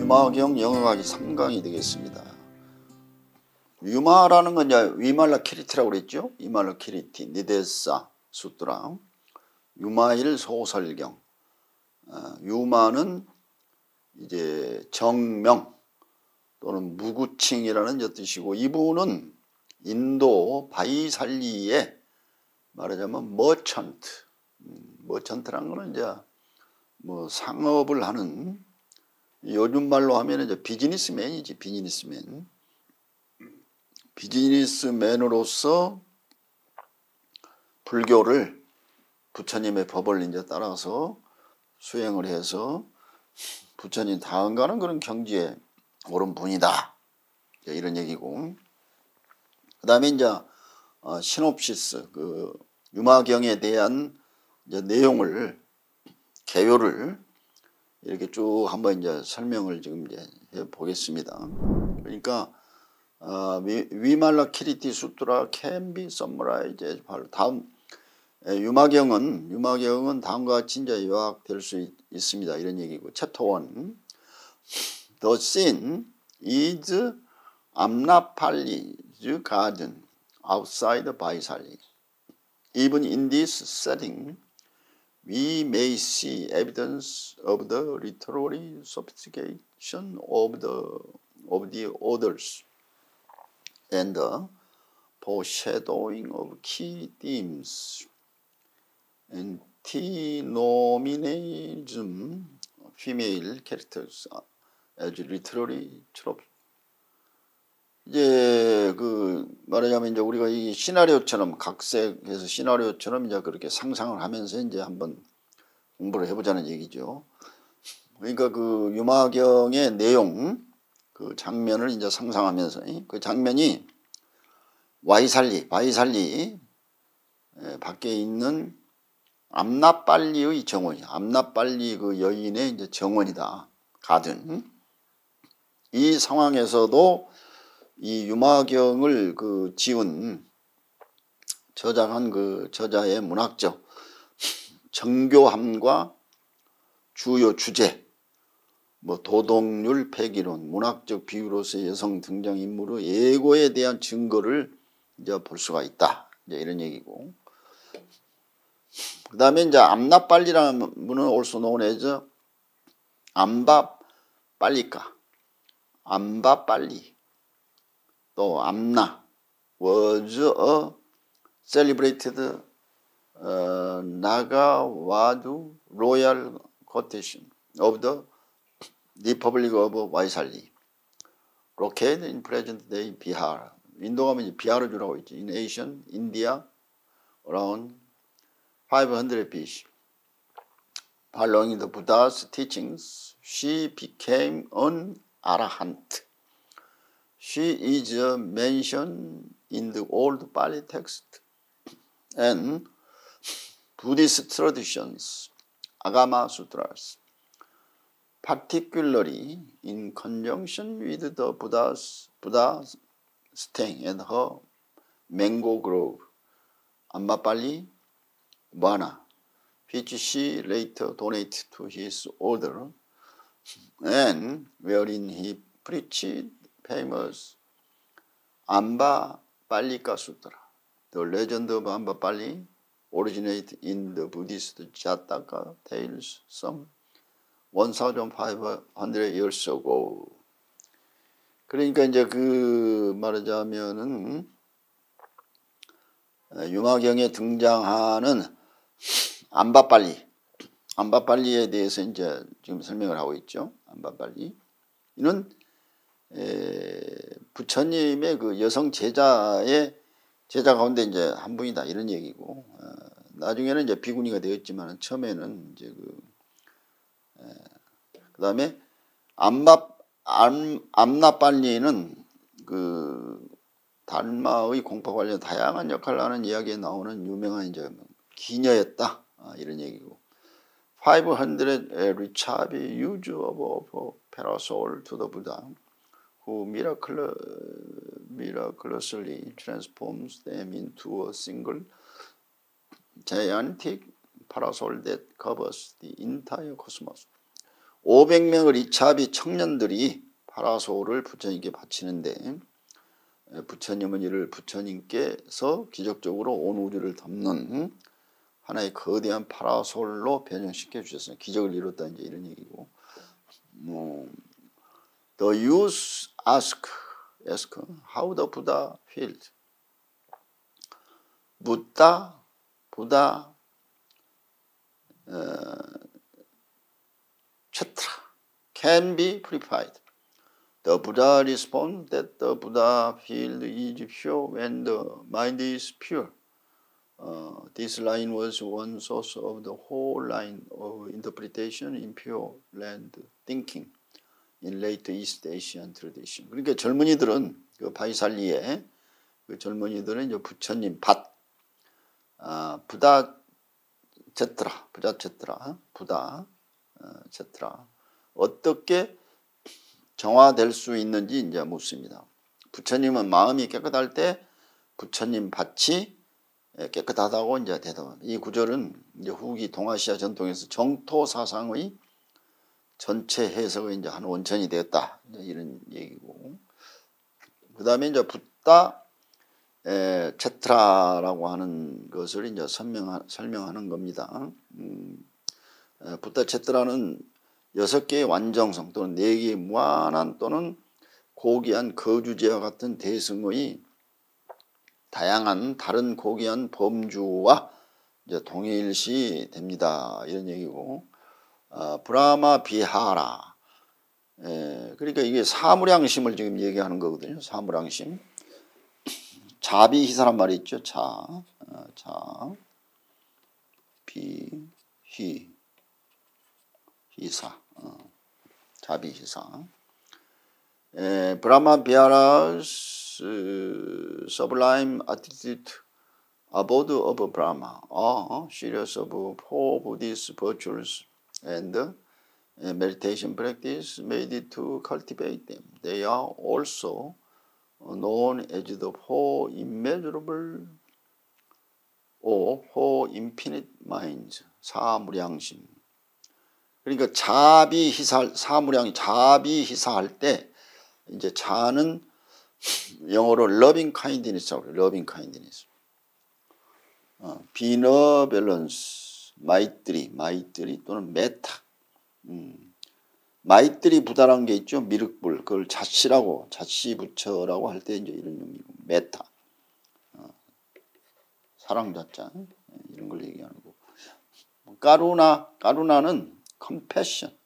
유마경 영어가기 3강이 되겠습니다. 유마라는 건 이제 위말라키리티라고 그랬죠. 위말라키리티, 니데사, 수트라, 유마일 소설경. 유마는 이제 정명 또는 무구칭이라는 뜻이고, 이분은 인도 바이살리의 말하자면 머천트, 머천트라는 거는 이제 뭐 상업을 하는, 요즘 말로 하면 이제 비즈니스맨이지, 비즈니스맨. 비즈니스맨으로서 불교를 부처님의 법을 이제 따라서 수행을 해서 부처님 다음 가는 그런 경지에 오른 분이다, 이런 얘기고. 그 다음에 이제 시놉시스, 그 유마경에 대한 이제 내용을, 개요를 이렇게 쭉 한번 이제 설명을 지금 이제 해 보겠습니다. 그러니까 위말라키리티 수트라 can be summarized as follows. 다음 유마경은 다음과 같이 이제 요약될 수 있습니다, 이런 얘기고. 챕터 1. The scene is Amrapali's garden outside Vaisali. Even in this setting, we may see evidence of the literary sophistication of the authors and the foreshadowing of key themes. Antinomianism, female characters as literary trope. 이제 그 말하자면 이제 우리가 이 시나리오처럼, 각색해서 시나리오처럼 이제 그렇게 상상을 하면서 이제 한번 공부를 해보자는 얘기죠. 그러니까 그 유마경의 내용, 그 장면을 이제 상상하면서, 그 장면이 바이살리 밖에 있는 암나빨리의 정원, 암나빨리 그 여인의 이제 정원이다, 가든. 이 상황에서도 이 유마경을 그 지은, 저작한 그 저자의 문학적 정교함과 주요 주제, 뭐 도덕률 폐기론, 문학적 비유로서의 여성 등장인물의 예고에 대한 증거를 이제 볼 수가 있다, 이제 이런 얘기고. 그 다음에 이제 암나빨리라는 분은 also known as 암바빨리카, 암바빨리, 또 암나 was a celebrated Nagawadu royal quotation of the Republic of Vaisali, located in present-day Bihar. 인도 가면 비하르주라고 있지. In Asian India, around 500 BC. Following the Buddha's teachings, she became an arahant. She is mentioned in the old Pali text and Buddhist traditions, Agama Sutras, particularly in conjunction with the Buddha's staying at her mango grove, Ambapali, Vana, which she later donated to his order, and wherein he preached famous Ambapalika Sutra. The legend of Ambapali originated in the Buddhist Jataka tales some 1,500 years ago. 그러니까 이제 그 말하자면은 유마경에 등장하는 암바빨리에 대해서 이제 지금 설명을 하고 있죠. 암바빨리. 이는 부처님의 그 여성 제자 가운데 이제 한 분이다, 이런 얘기고. 나중에는 이제 비구니가 되었지만 처음에는 이제 그 다음에 암나빨리는 그 달마의 공파 관련 다양한 역할을 하는 이야기에 나오는 유명한 이제 기녀였다, 이런 얘기고. 500 Richabi use of parasol to the Buddha, who miraculously transforms them into a single gigantic parasol that covers the entire cosmos. 500명을 이차비 청년들이 파라솔을 부처님께 바치는데 부처님은 이를 부처님께서 기적적으로 온 우주를 덮는 하나의 거대한 파라솔로 변형시켜 주셨어요. 기적을 이뤘다 이제 이런 얘기고. The youth ask how the Buddha felt. 부다 kshetra can be purified. The Buddha responds that the Buddha field is pure when the mind is pure. This line was one source of the whole line of interpretation in Pure Land thinking in late East Asian tradition. 그러니까 젊은이들은 그 바이살리의 그 젊은이들은 이제 부처님 부다 제트라 어떻게 정화될 수 있는지 이제 묻습니다. 부처님은 마음이 깨끗할 때 부처님 밭이 깨끗하다고 이제 대답합니다. 이 구절은 이제 후기 동아시아 전통에서 정토 사상의 전체 해석의 이제 한 원천이 되었다. 이런 얘기고. 그 다음에 이제 붓다 체트라라고 하는 것을 이제 설명하는 겁니다. 붓다 체트라는 6개의 완정성 또는 4개의 무한한 또는 고귀한 거주제와 같은 대승의 다양한 다른 고귀한 범주와 이제 동일시 됩니다. 이런 얘기고. 브라마 비하라. 그러니까 이게 사무량심을 지금 얘기하는 거거든요. 사무량심. 자비희사란 말이 있죠. 자비희사. 자비희사. 브라마 비하라's sublime attitude abode of Brahma are series of 4 Buddhist virtues and meditation practice made to cultivate them. They are also known as the 4 immeasurable or 4 infinite minds. 사무량심. 그러니까 자비희사할 때 이제 자는 영어로 loving kindness라고 그래요. loving kindness. benevolence, 마이뜨리 또는 메타. 마이뜨리 부다라는 게 있죠. 미륵불. 그걸 자시부처라고 할 때 이제 이런 의미고. 메타. 사랑자자. 이런 걸 얘기하는 거. 까루나는 compassion.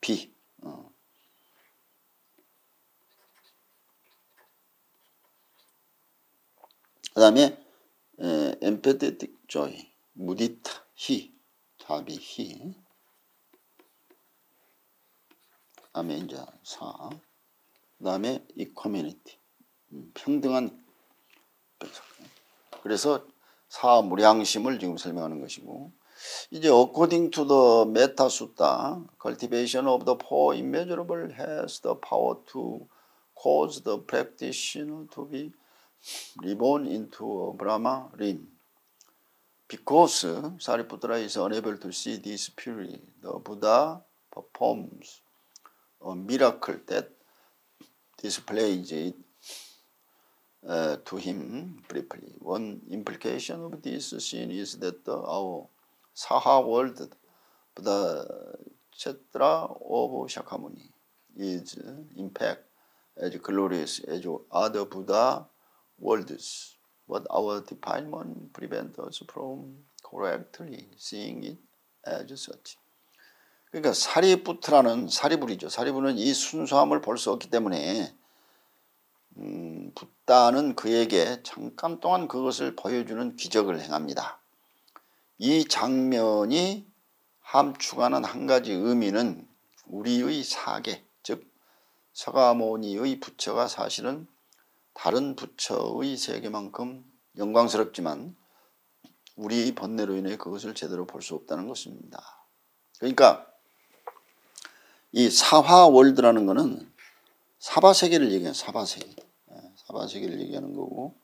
그 다음에 empathetic joy, 무디타, 자비, 그 다음에 이제 그 다음에 equanimity, 평등한. 그래서 사무량심을 지금 설명하는 것이고, 이제 according to the Metta Sutta, cultivation of the 4 immeasurable has the power to cause the practitioner to be reborn into a Brahma realm. Because Sariputta is unable to see this purely, the Buddha performs a miracle that displays it to him briefly. One implication of this scene is that our Saha world, Buddha Kshetra of Shakyamuni, is in fact as glorious as other Buddha worlds, but our defilement prevents us from correctly seeing it as such. 그러니까 사리불이죠. 사리불은 이 순수함을 볼 수 없기 때문에 붓다는 그에게 잠깐 동안 그것을 보여주는 기적을 행합니다. 이 장면이 함축하는 한 가지 의미는 우리의 사계, 즉 서가모니의 부처가 사실은 다른 부처의 세계만큼 영광스럽지만 우리의 번뇌로 인해 그것을 제대로 볼 수 없다는 것입니다. 그러니까 이 사화월드라는 것은 사바세계를 얘기해요. 사바세계를 얘기하는 거고,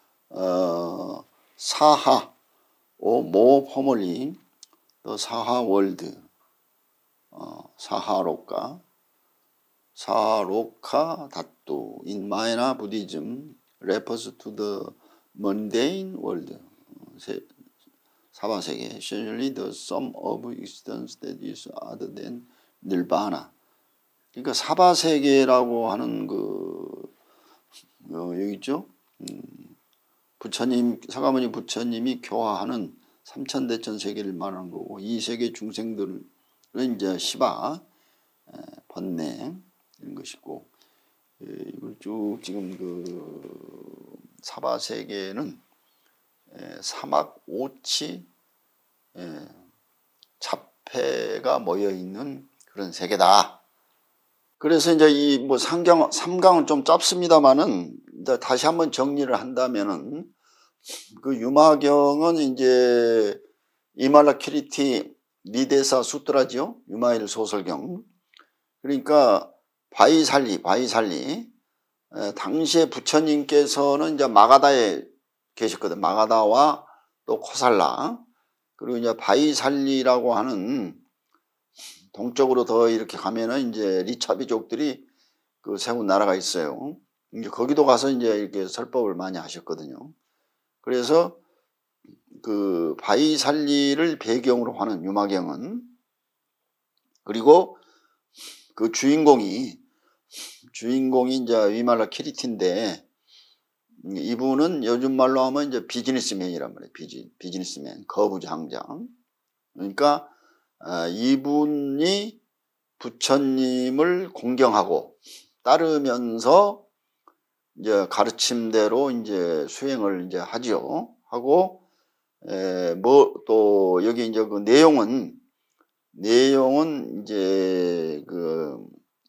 사하, more formally, the 사화월드, 사하로카 다투 in Mahayana Buddhism refers to the mundane world. 사바세계, essentially the sum of existence that is other than nirvana. 그러니까 사바세계라고 하는 여기 있죠. 부처님, 사가모니 부처님이 교화하는 삼천대천 세계를 말하는 거고, 이 세계 중생들은 이제 시바, 번뇌 이런 것이고, 이걸 쭉 지금 사바세계는 사막, 오치, 잡해가 모여 있는 그런 세계다. 그래서 이제 이 삼강은 좀 짧습니다만은 다시 한번 정리를 한다면은 그 유마경은 이제 이말라키리티 니데사 수트라죠. 유마일 소설경. 그러니까 바이살리 당시에 부처님께서는 이제 마가다에 계셨거든. 마가다와 또 코살라, 그리고 이제 바이살리라고 하는 동쪽으로 더 이렇게 가면은 이제 리차비족들이 세운 나라가 있어요. 이제 거기도 가서 이제 이렇게 설법을 많이 하셨거든요. 그래서 그 바이살리를 배경으로 하는 유마경은, 그리고 그 주인공이 이제 위말라 키리티인데, 이분은 요즘 말로 하면 이제 비즈니스맨이란 말이에요. 비즈니스맨, 거부장장. 그러니까 이분이 부처님을 공경하고 따르면서 이제 가르침대로 이제 수행을 이제 하죠. 하고 또 여기 이제 그 내용은 이제 그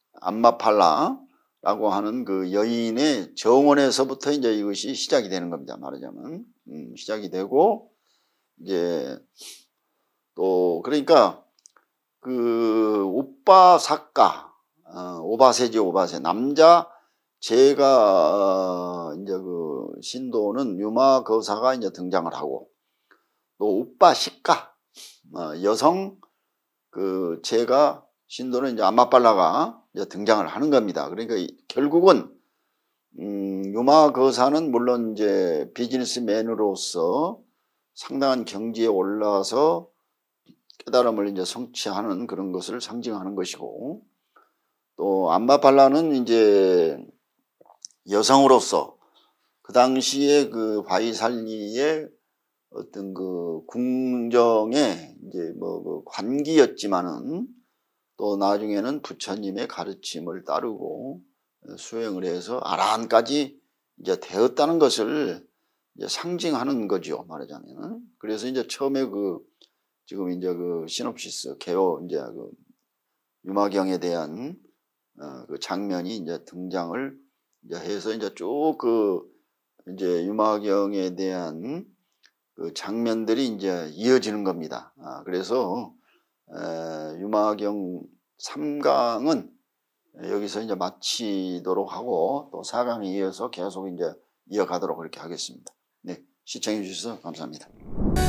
암마팔라라고 하는 그 여인의 정원에서부터 이제 이것이 시작이 되는 겁니다. 말하자면 시작이 되고, 이제 또 그러니까 그 오빠사카, 오바세지, 남자 제가 이제 그 신도는 유마거사가 이제 등장을 하고, 또 오빠시카, 여성 그 제가 신도는 이제 암마팔라가 이제 등장을 하는 겁니다. 그러니까 결국은 유마거사는 물론 이제 비즈니스맨으로서 상당한 경지에 올라서 깨달음을 이제 성취하는 그런 것을 상징하는 것이고, 또 암마팔라는 이제 여성으로서 그 당시에 그 바이살리의 어떤 그 궁정의 이제 그 관기였지만은, 또 나중에는 부처님의 가르침을 따르고 수행을 해서 아라한까지 이제 되었다는 것을 이제 상징하는 거죠, 말하자면. 그래서 이제 처음에 지금 이제 그 시놉시스 개요 이제 그 유마경에 대한 그 장면이 이제 등장을 이제 해서 이제 쭉 이제 유마경에 대한 그 장면들이 이제 이어지는 겁니다. 그래서 유마경 3강은 여기서 이제 마치도록 하고, 또 4강에 이어서 계속 이제 이어가도록 그렇게 하겠습니다. 네, 시청해 주셔서 감사합니다.